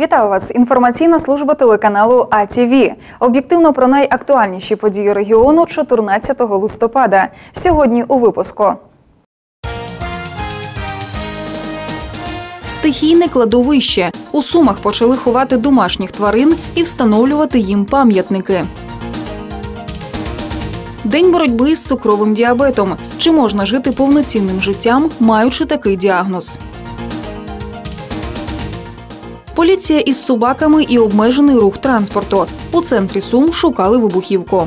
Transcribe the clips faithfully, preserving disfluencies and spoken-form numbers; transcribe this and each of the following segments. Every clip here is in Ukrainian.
Вітаю вас! Інформаційна служба телеканалу А Ті Ві. Об'єктивно про найактуальніші події регіону чотирнадцятого листопада. Сьогодні у випуску. Стихійне кладовище. У Сумах почали ховати домашніх тварин і встановлювати їм пам'ятники. День боротьби з цукровим діабетом. Чи можна жити повноцінним життям, маючи такий діагноз? Поліція із собаками і обмежений рух транспорту. У центрі Сум шукали вибухівку.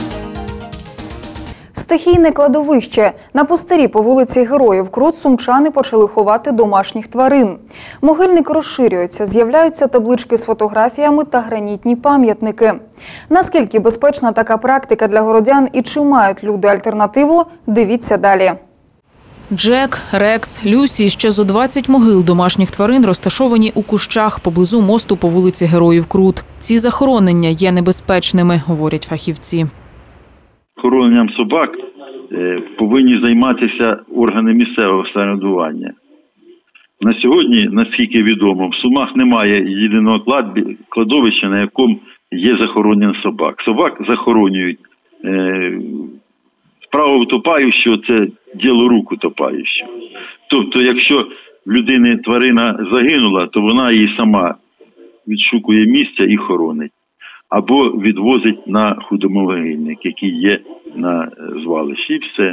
Стихійне кладовище. На пустирі по вулиці Героїв Крут сумчани почали ховати домашніх тварин. Могильник розширюється, з'являються таблички з фотографіями та гранітні пам'ятники. Наскільки безпечна така практика для городян і чи мають люди альтернативу, дивіться далі. Джек, Рекс, Люсі – ще зо двадцять могил домашніх тварин розташовані у кущах поблизу мосту по вулиці Героїв Крут. Ці захоронення є небезпечними, говорять фахівці. Охороненням собак повинні займатися органи місцевого самоврядування. На сьогодні, наскільки відомо, в Сумах немає єдиного кладовища, на якому є захоронення собак. Собак захоронюють. Справа утопаючого – це діло рук утопаючого. Тобто, якщо в людини тварина загинула, то вона її сама відшукує місця і хоронить. Або відвозить на худомогильник, який є на звалищі. І все.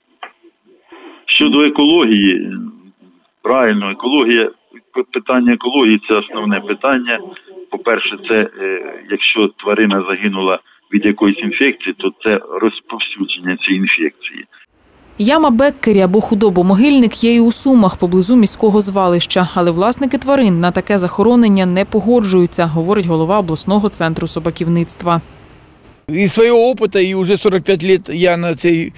Щодо екології, правильно, екологія, питання екології – це основне питання. По-перше, це якщо тварина загинула від якоїсь інфекції, то це розповсюдження цієї інфекції. Яма Беккері або худобомогильник є і у Сумах поблизу міського звалища. Але власники тварин на таке захоронення не погоджуються, говорить голова обласного центру собаківництва. Із свого опиту, і вже сорок п'ять років я на цій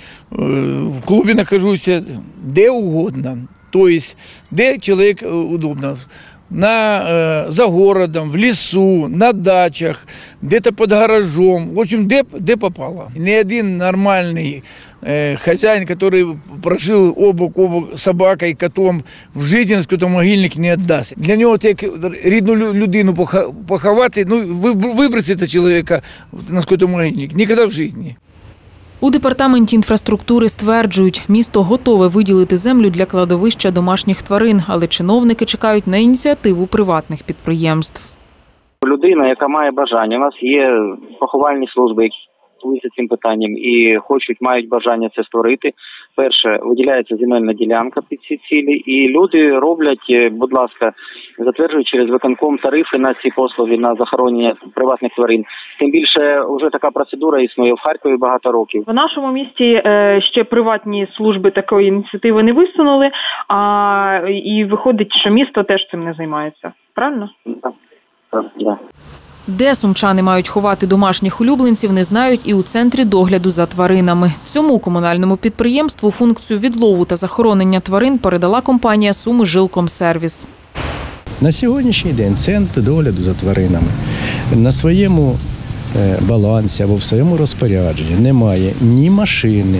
в клубі знаходжуся де угодно. Тобто, де чоловік удобно. На, э, за городом, в лесу, на дачах, где-то под гаражом, в общем, где, где попало. Ни один нормальный э, хозяин, который прожил обок обок с собакой, котом, в жизни скотомогильник не отдаст. Для нього як рідну людину поховати, ну, вибросити чоловіка на скотомогильник, ніколи в житті. У департаменті інфраструктури стверджують, місто готове виділити землю для кладовища домашніх тварин, але чиновники чекають на ініціативу приватних підприємств. Людина, яка має бажання, у нас є поховальні служби, які стосуються цим питанням і хочуть, мають бажання це створити. Перше, виділяється земельна ділянка під ці цілі, і люди роблять, будь ласка, затверджують через виконком тарифи на ці послуги, на захоронення приватних тварин. Тим більше, вже така процедура існує в Харкові багато років. В нашому місті ще приватні служби такої ініціативи не висунули, а і виходить, що місто теж цим не займається. Правильно? Так, так, так. Де сумчани мають ховати домашніх улюбленців, не знають і у центрі догляду за тваринами. Цьому комунальному підприємству функцію відлову та захоронення тварин передала компанія «Суми-Жилкомсервіс». На сьогоднішній день центр догляду за тваринами на своєму балансі або в своєму розпорядженні немає ні машини,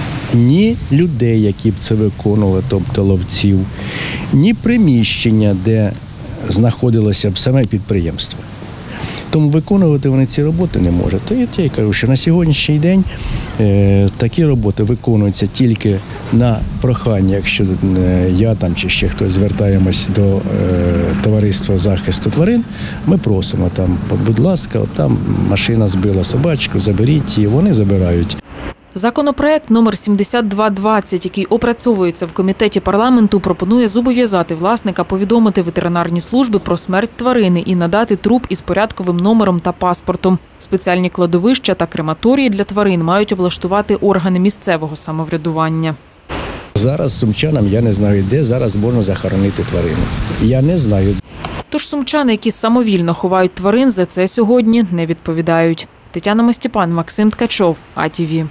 ні людей, які б це виконували, тобто ловців, ні приміщення, де знаходилося б саме підприємство. Тому виконувати вони ці роботи не можуть. То я й кажу, що на сьогоднішній день е, такі роботи виконуються тільки на прохання, якщо е, я там чи ще хтось звертаємось до е, товариства захисту тварин, ми просимо там, будь ласка, там машина збила собачку, заберіть її, вони забирають. Законопроект номер сімдесят два двадцять, який опрацьовується в комітеті парламенту, пропонує зобов'язати власника повідомити ветеринарні служби про смерть тварини і надати труп із порядковим номером та паспортом. Спеціальні кладовища та крематорії для тварин мають облаштувати органи місцевого самоврядування. Зараз сумчанам я не знаю, де зараз можна захоронити тварину. Я не знаю. Тож сумчани, які самовільно ховають тварин, за це сьогодні не відповідають. Тетяна Мостіпан, Максим Ткачов, А Ті Ві.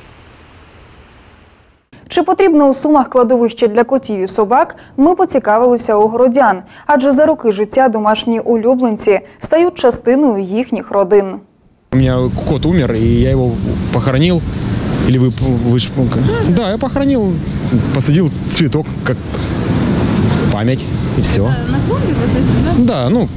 Чи потрібно у Сумах кладовище для котів і собак, ми поцікавилися у городян. Адже за роки життя домашні улюбленці стають частиною їхніх родин. У мене кот умер, і я його похоронив. Или вы, вы ж, да, я похоронил, посадил цветок, как память, и все. Это на клумбе возле себя? Да, ну,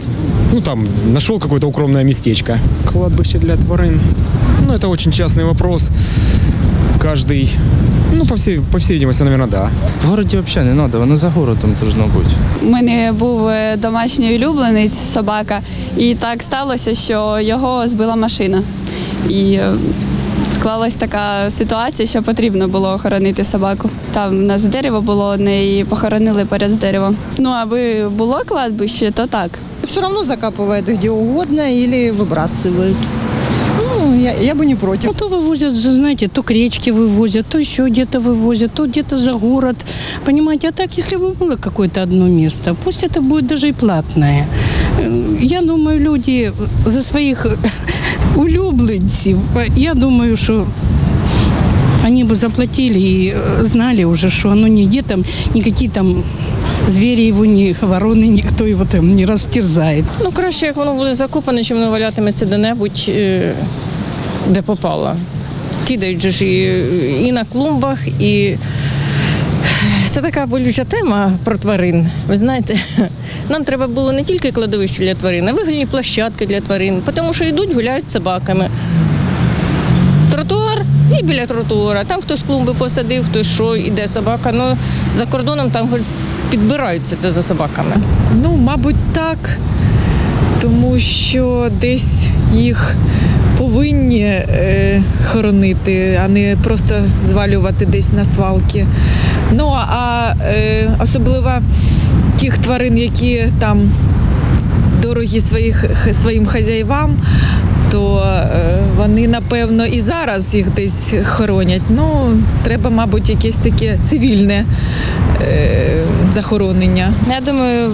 Ну, там, нашел какое-то укромное местечко. Кладбище для тварин. Ну, это очень частный вопрос. Каждый, ну, по всей, по всей видимости, наверное, да. В городі взагалі не треба, воно за городом должно бути. У мене був домашній улюбленець, собака, і так сталося, що його збила машина. І склалась така ситуація, що потрібно було охоронити собаку. Там у нас дерево було одне і похоронили поряд з деревом. Ну, аби було кладбище, то так. Все равно закапывают их где угодно или выбрасывают. Ну, я, я бы не против. Ну, то вывозят, знаете, то к речке вывозят, то еще где-то вывозят, то где-то за город. Понимаете, а так, если бы было какое-то одно место, пусть это будет даже и платное. Я думаю, люди за своих улюбленців, я думаю, что они бы заплатили и знали уже, что оно нигде там, никакие там звери его, ні ворони, ніхто його там не розтерзає. Ну, краще, як воно буде закопане, чим воно валятиметься де-небудь, де попало. Кидають же ж і, і на клумбах, і це така болюча тема про тварин. Ви знаєте, нам треба було не тільки кладовище для тварин, а вигульні площадки для тварин, тому що йдуть, гуляють з собаками. Тротуар і біля тротуара. Там хтось клумби посадив, хтось що, іде собака. Ну, за кордоном там підбираються це за собаками. Ну, мабуть, так, тому що десь їх повинні е, хоронити, а не просто звалювати десь на свалки. Ну, а е, особливо тих тварин, які там дорогі своїх, своїм хазяївам, то вони, напевно, і зараз їх десь хоронять. Ну, треба, мабуть, якесь таке цивільне е, захоронення. Я думаю,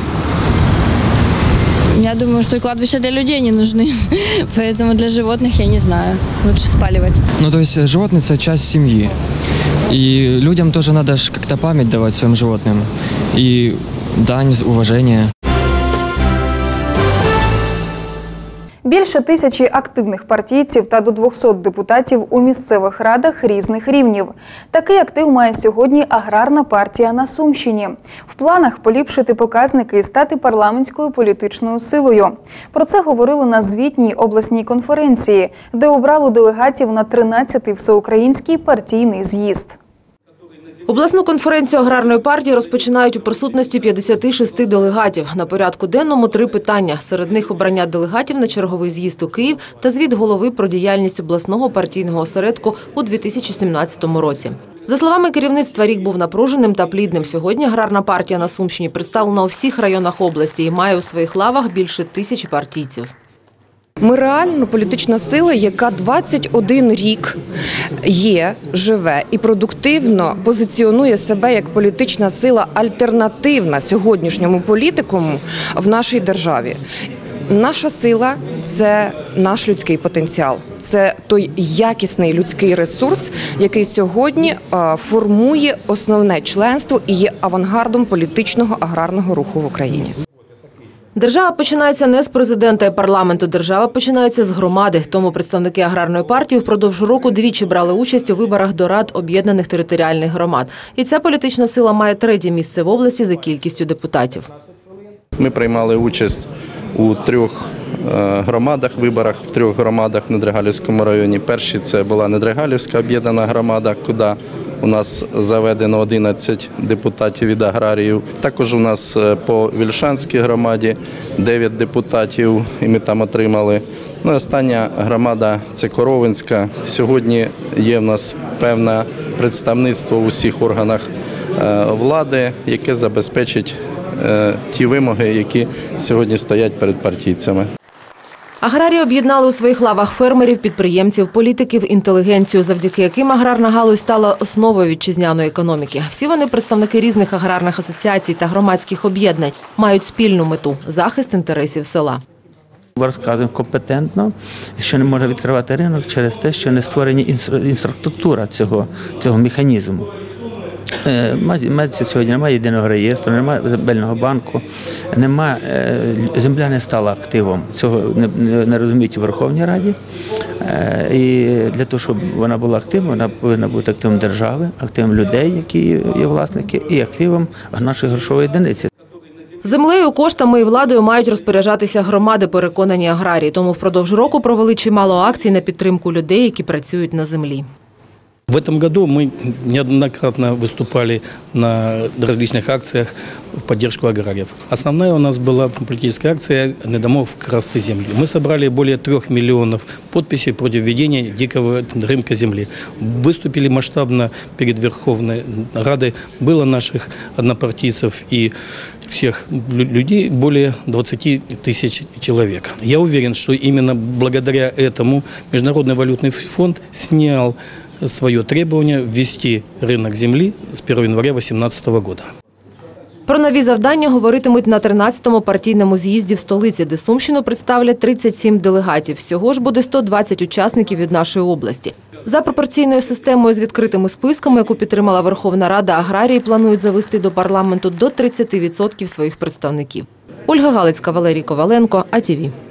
я думаю, что кладбища для людей не нужны, поэтому для животных я не знаю, лучше спаливать. Ну, то есть животные – это часть семьи. И людям тоже надо ж как-то память давать своим животным. И дань уважения. Більше тисячі активних партійців та до двохсот депутатів у місцевих радах різних рівнів. Такий актив має сьогодні аграрна партія на Сумщині. В планах поліпшити показники і стати парламентською політичною силою. Про це говорили на звітній обласній конференції, де обрали делегатів на тринадцятий всеукраїнський партійний з'їзд. Обласну конференцію аграрної партії розпочинають у присутності п'ятдесят шість делегатів. На порядку денному три питання. Серед них обрання делегатів на черговий з'їзд у Київ та звіт голови про діяльність обласного партійного осередку у дві тисячі сімнадцятому році. За словами керівництва, рік був напруженим та плідним. Сьогодні аграрна партія на Сумщині представлена у всіх районах області і має у своїх лавах більше тисячі партійців. Ми реально політична сила, яка двадцять один рік є, живе і продуктивно позиціонує себе як політична сила альтернативна сьогоднішньому політикуму в нашій державі. Наша сила – це наш людський потенціал, це той якісний людський ресурс, який сьогодні формує основне членство і є авангардом політичного аграрного руху в Україні. Держава починається не з президента і парламенту, держава починається з громади. Тому представники аграрної партії впродовж року двічі брали участь у виборах до Рад об'єднаних територіальних громад. І ця політична сила має третє місце в області за кількістю депутатів. Ми приймали участь у трьох громадах, виборах в трьох громадах в Недригалівському районі. Перші це була Недригалівська об'єднана громада, куди у нас заведено одинадцять депутатів від аграріїв. Також у нас по Вільшанській громаді дев'ять депутатів, і ми там отримали. Ну, остання громада – це Коровинська. Сьогодні є в нас певне представництво у всіх органах влади, яке забезпечить ті вимоги, які сьогодні стоять перед партійцями. Аграрії об'єднали у своїх лавах фермерів, підприємців, політиків, інтелігенцію, завдяки яким аграрна галузь стала основою вітчизняної економіки. Всі вони представники різних аграрних асоціацій та громадських об'єднань, мають спільну мету – захист інтересів села. Розказуємо компетентно, що не може відкривати ринок через те, що не створені інфраструктура цього, цього механізму. Сьогодні немає єдиного реєстру, немає земельного банку, немає, земля не стала активом. Цього не, не розуміють у Верховній Раді. І для того, щоб вона була активом, вона повинна бути активом держави, активом людей, які є власники, і активом нашої грошової одиниці. Землею, коштами і владою мають розпоряджатися громади, переконані аграрії. Тому впродовж року провели чимало акцій на підтримку людей, які працюють на землі. В этом году мы неоднократно выступали на различных акциях в поддержку аграриев. Основная у нас была политическая акция «Не домов красной земли». Мы собрали более трех миллионов подписей против введения дикого рынка земли. Выступили масштабно перед Верховной Радой. Было наших однопартийцев и всех людей более двадцати тысяч человек. Я уверен, что именно благодаря этому Международный валютный фонд снял свое требование ввести рынок земли з першого января дві тисячі вісімнадцятого року. Про нові завдання говоритимуть на тринадцятому партійному з'їзді в столиці, де Сумщину представлять тридцять сім делегатів. Всього ж буде сто двадцять учасників від нашої області. За пропорційною системою з відкритими списками, яку підтримала Верховна Рада, аграрії планують завести до парламенту до тридцяти відсотків своїх представників. Ольга Галицька, Валерій Коваленко, А Ті Ві.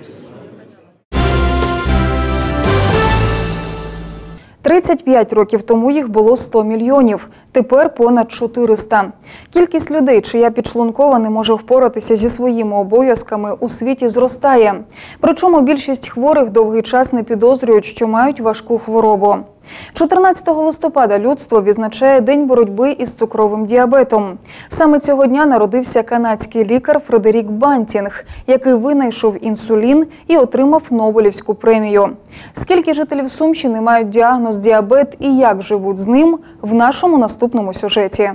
тридцять п'ять років тому їх було сто мільйонів, тепер понад чотириста. Кількість людей, чия підшлункова не може впоратися зі своїми обов'язками, у світі зростає. Причому більшість хворих довгий час не підозрюють, що мають важку хворобу. чотирнадцятого листопада людство відзначає День боротьби із цукровим діабетом. Саме цього дня народився канадський лікар Фредерік Бантінг, який винайшов інсулін і отримав Нобелівську премію. Скільки жителів Сумщини мають діагноз діабет і як живуть з ним – в нашому наступному сюжеті.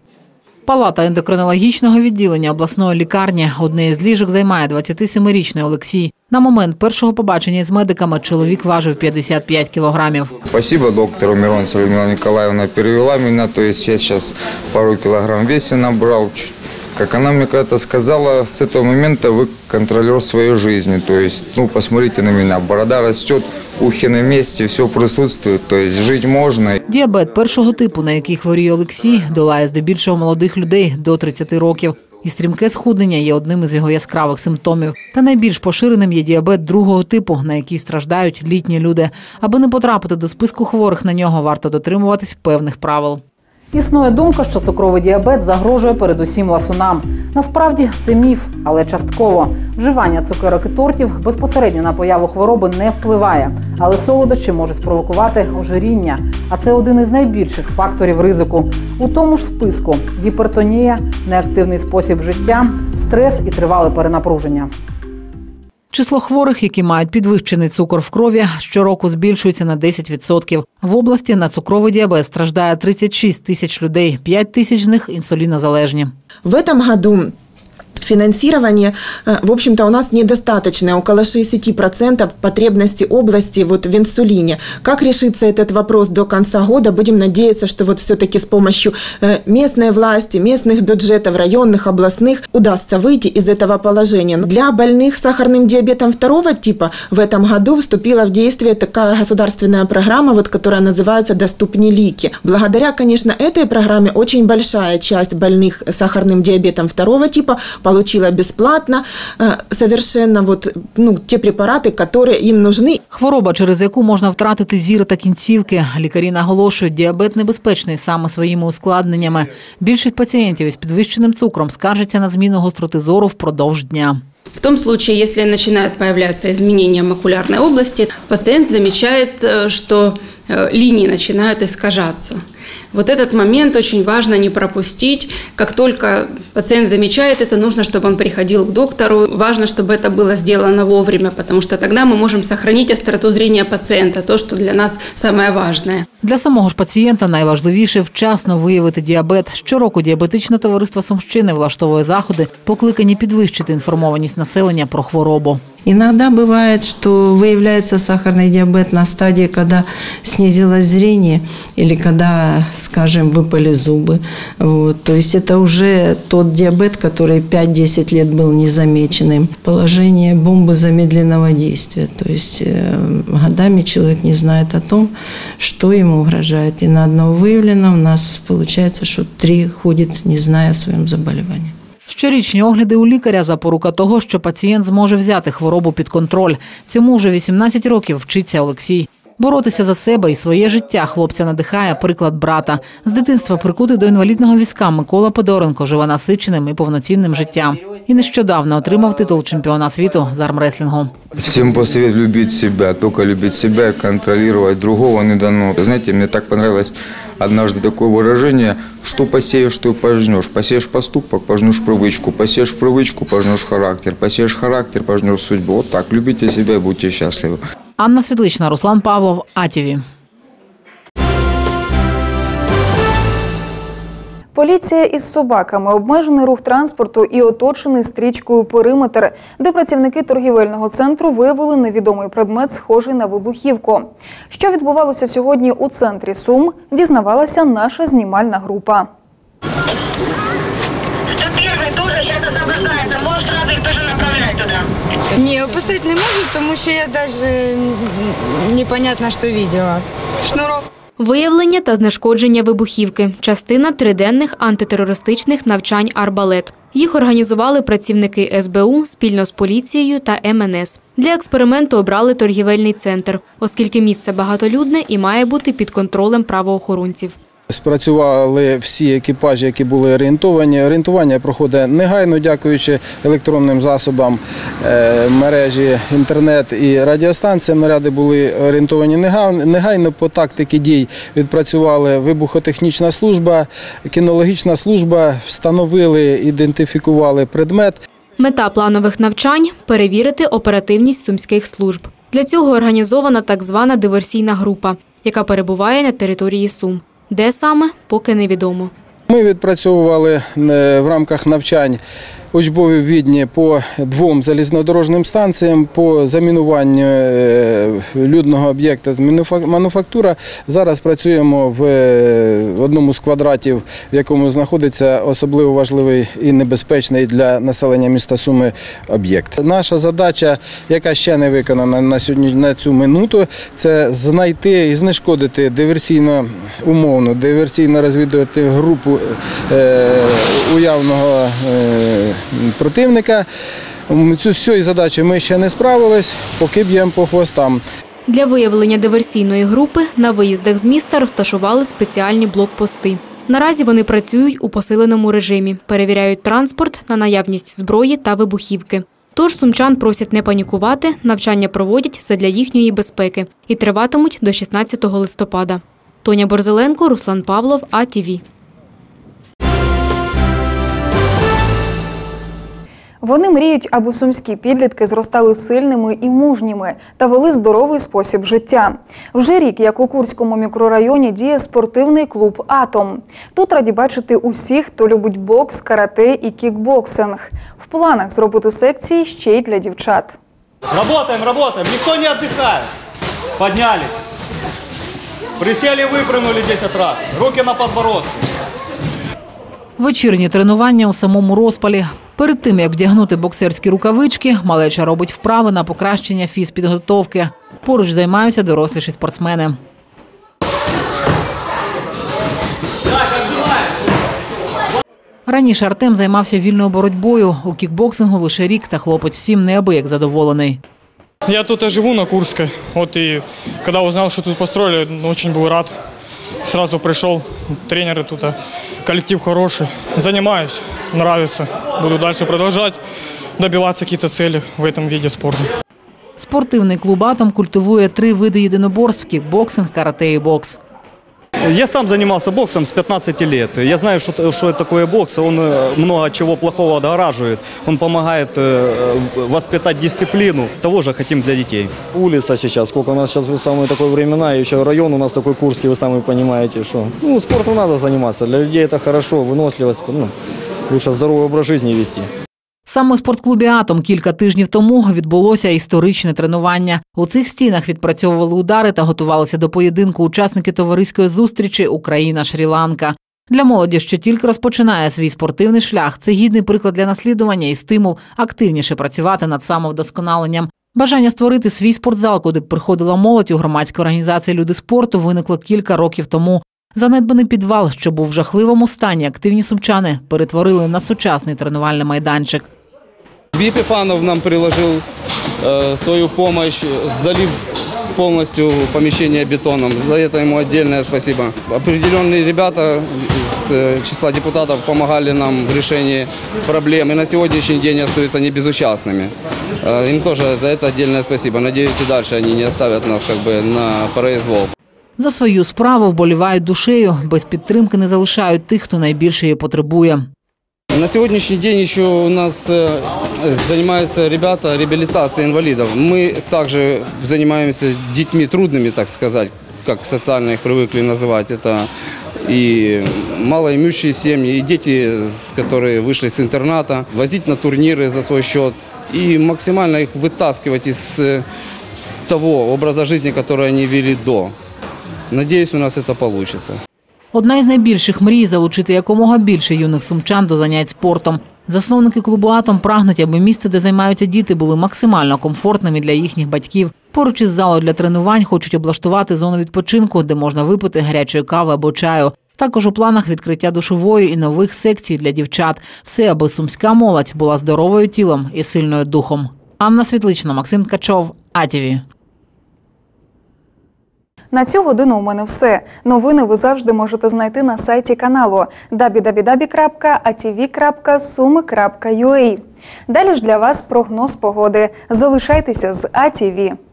Палата ендокринологічного відділення обласної лікарні. Одне із ліжок займає двадцятисемирічний Олексій. На момент першого побачення з медиками чоловік важив п'ятдесят п'ять кілограмів. Спасибо доктору Миронцеву Людмила Николаевна перевела меня, то есть я сейчас пару килограмм веса набрал. Как она мне когда-то сказала, с этого момента вы контролер своей жизни. То есть, ну, посмотрите на меня, борода растет, ухи на месте, все присутствует, то есть жить можно. Діабет першого типу, на який хворіє Олексій, долає здебільшого молодих людей до тридцяти років. І стрімке схуднення є одним із його яскравих симптомів. Та найбільш поширеним є діабет другого типу, на який страждають літні люди. Аби не потрапити до списку хворих на нього, варто дотримуватись певних правил. Існує думка, що цукровий діабет загрожує передусім ласунам. Насправді це міф, але частково. Вживання цукерок і тортів безпосередньо на появу хвороби не впливає. Але солодощі можуть спровокувати ожиріння. А це один із найбільших факторів ризику. У тому ж списку – гіпертонія, неактивний спосіб життя, стрес і тривале перенапруження. Число хворих, які мають підвищений цукор в крові, щороку збільшується на десять відсотків. В області на цукровий діабет страждає тридцять шість тисяч людей, п'ять тисяч з них інсулінозалежні. В этом году финансирование, в общем-то, у нас недостаточное, около шестьдесят процентов потребностей области вот в инсулине. Как решится этот вопрос до конца года? Будем надеяться, что вот все-таки с помощью местной власти, местных бюджетов, районных, областных удастся выйти из этого положения. Для больных с сахарным диабетом второго типа в этом году вступила в действие такая государственная программа, вот, которая называется «Доступнее лики». Благодаря, конечно, этой программе очень большая часть больных с сахарным диабетом второго типа получила бесплатно совершенно вот, ну, те препараты, которые им нужны. Хвороба, через яку можна втратити зір та кінцівки. Лікарі наголошують, діабет небезпечний саме своїми ускладненнями. Більшість пацієнтів із підвищеним цукром скаржаться на зміну гостроти зору впродовж дня. В том случае, если начинают появляться изменения макулярной области, пациент замечает, что линии начинают искажаться. Вот этот момент очень важно не пропустить. Как только пациент замечает это, нужно, чтобы он приходил к доктору. Важно, чтобы это было сделано вовремя, потому что тогда мы можем сохранить остроту зрения пациента, то, что для нас самое важное. Для самого ж пацієнта найважливіше вчасно виявити діабет. Щороку Діабетичне товариство Сумщини влаштовує заходи, покликані підвищити інформованість населення про хворобу. Иногда бывает, что выявляется сахарный диабет на стадии, когда снизилось зрение или когда, скажем, выпали зубы. Вот. То есть это уже тот диабет, который пять-десять лет был незамеченным. Положение бомбы замедленного действия. То есть э, годами человек не знает о том, что ему угрожает. И на одного выявленного у нас получается, что три ходит, не зная о своем заболевании. Щорічні огляди у лікаря – запорука того, що пацієнт зможе взяти хворобу під контроль. Цьому вже вісімнадцять років вчиться Олексій. Боротися за себе і своє життя хлопця надихає приклад брата. З дитинства прикутий до інвалідного візка Микола Подоренко живе насиченим і повноцінним життям. і нещодавно отримав титул чемпіона світу з армреслінгу. Всем посоветую любить себя, только любить себя, контролировать, другого не дано. Знаете, мне так понравилось однажды такое выражение, что посеешь, то и пожнешь. Посеешь поступок, пожнешь привычку, посеешь привычку, пожнешь характер, посеешь характер, пожнешь судьбу. Вот так, любите себя и будьте счастливы. Анна Світлична, Руслан Павлов, АТВ. Поліція із собаками, обмежений рух транспорту і оточений стрічкою периметр, де працівники торгівельного центру виявили невідомий предмет, схожий на вибухівку. Що відбувалося сьогодні у центрі Сум, дізнавалася наша знімальна група. Ні, описати не можу, тому що я навіть непонятно, що бачила. Шнурок. Виявлення та знешкодження вибухівки – частина триденних антитерористичних навчань «Арбалет». Їх організували працівники ес бе у спільно з поліцією та ем ен ес. Для експерименту обрали торгівельний центр, оскільки місце багатолюдне і має бути під контролем правоохоронців. Спрацювали всі екіпажі, які були орієнтовані. Орієнтування проходить негайно, дякуючи електронним засобам мережі інтернет і радіостанція. Наряди були орієнтовані негайно. По тактиці дій відпрацювали вибухотехнічна служба, кінологічна служба, встановили, ідентифікували предмет. Мета планових навчань – перевірити оперативність сумських служб. Для цього організована так звана диверсійна група, яка перебуває на території Сум. Де саме, поки невідомо. Ми відпрацьовували в рамках навчань учбові відні по двом залізнодорожнім станціям, по замінуванню людного об'єкта з мануфактура. Зараз працюємо в одному з квадратів, в якому знаходиться особливо важливий і небезпечний для населення міста Суми об'єкт. Наша задача, яка ще не виконана на сьогодні, на цю минуту, це знайти і знешкодити диверсійно умовну, диверсійно-розвідувальну групу уявного противника. З цією задачею ми ще не справились, поки б'ємо по хвостам. Для виявлення диверсійної групи на виїздах з міста розташували спеціальні блокпости. Наразі вони працюють у посиленому режимі, перевіряють транспорт на наявність зброї та вибухівки. Тож сумчан просять не панікувати, навчання проводять задля їхньої безпеки і триватимуть до шістнадцятого листопада. Тоня Борзеленко, Руслан Павлов, АТВ. Вони мріють, аби сумські підлітки зростали сильними і мужніми та вели здоровий спосіб життя. Вже рік, як у Курському мікрорайоні, діє спортивний клуб «Атом». Тут раді бачити усіх, хто любить бокс, карате і кікбоксинг. В планах зробити секції ще й для дівчат. Работаем, работаем, ніхто не віддихає. Підняли. Присели, випрямили десять разів. Руки на підбородку. Вечірні тренування у самому розпалі. Перед тим, як вдягнути боксерські рукавички, малеча робить вправи на покращення фізпідготовки. Поруч займаються доросліші спортсмени. Раніше Артем займався вільною боротьбою. У кікбоксингу лише рік, та хлопець всім неабияк задоволений. Я тут живу на Курской. Вот и когда узнал, что тут построили, очень был рад. Сразу пришел, тренеры тут, коллектив хороший. Занимаюсь, нравится. Буду дальше продолжать добиваться каких-то целей в этом виде спорта. Спортивний клуб «Атом» культивує три види єдиноборств – кікбоксинг, карате і бокс. Я сам занимался боксом с пятнадцати лет. Я знаю, что, что это такое бокс. Он много чего плохого отгораживает. Он помогает воспитать дисциплину. Того же хотим для детей. Улица сейчас, сколько у нас сейчас самые такие времена, и еще район у нас такой Курский, вы сами понимаете, что ну, спортом надо заниматься. Для людей это хорошо, выносливость, ну, лучше здоровый образ жизни вести. Саме у спортклубі «Атом» кілька тижнів тому відбулося історичне тренування. У цих стінах відпрацьовували удари та готувалися до поєдинку учасники товариської зустрічі «Україна-Шрі-Ланка». Для молоді, що тільки розпочинає свій спортивний шлях, це гідний приклад для наслідування і стимул активніше працювати над самовдосконаленням. Бажання створити свій спортзал, куди б приходила молодь, у громадській організації «Люди спорту» виникло кілька років тому. Занедбаний підвал, що був в жахливому стані, активні сумчани перетворили на сучасний тренувальний майданчик. Епифанов нам приложил э, свою помощь, залив полностью помещение бетоном. За это ему отдельное спасибо. Определенные ребята из числа депутатов помогали нам в решении проблем и на сегодняшний день остаются не безучастными. Им тоже за это отдельное спасибо. Надеюсь, и дальше они не оставят нас как бы на произвол. За свою справу вболівають душею, без підтримки не залишають тих, хто найбільше її потребує. На сегодняшний день еще у нас занимаются ребята реабилитацией инвалидов. Мы также занимаемся детьми трудными, так сказать, как социально их привыкли называть. Это и малоимущие семьи, и дети, которые вышли с интерната, возить на турниры за свой счет и максимально их вытаскивать из того образа жизни, который они вели до. Надеюсь, у нас это получится. Одна із найбільших мрій – залучити якомога більше юних сумчан до занять спортом. Засновники клубу «Атом» прагнуть, аби місце, де займаються діти, були максимально комфортними для їхніх батьків. Поруч із залою для тренувань хочуть облаштувати зону відпочинку, де можна випити гарячої кави або чаю. Також у планах відкриття душової і нових секцій для дівчат. Все, аби сумська молодь була здоровою тілом і сильною духом. Анна Світлична, Максим Ткачов, А Ті Ві. На цю годину у мене все. Новини ви завжди можете знайти на сайті каналу дабл ю дабл ю дабл ю крапка а ті ві крапка суми крапка ю а. Далі ж для вас прогноз погоди. Залишайтеся з А Ті Ві.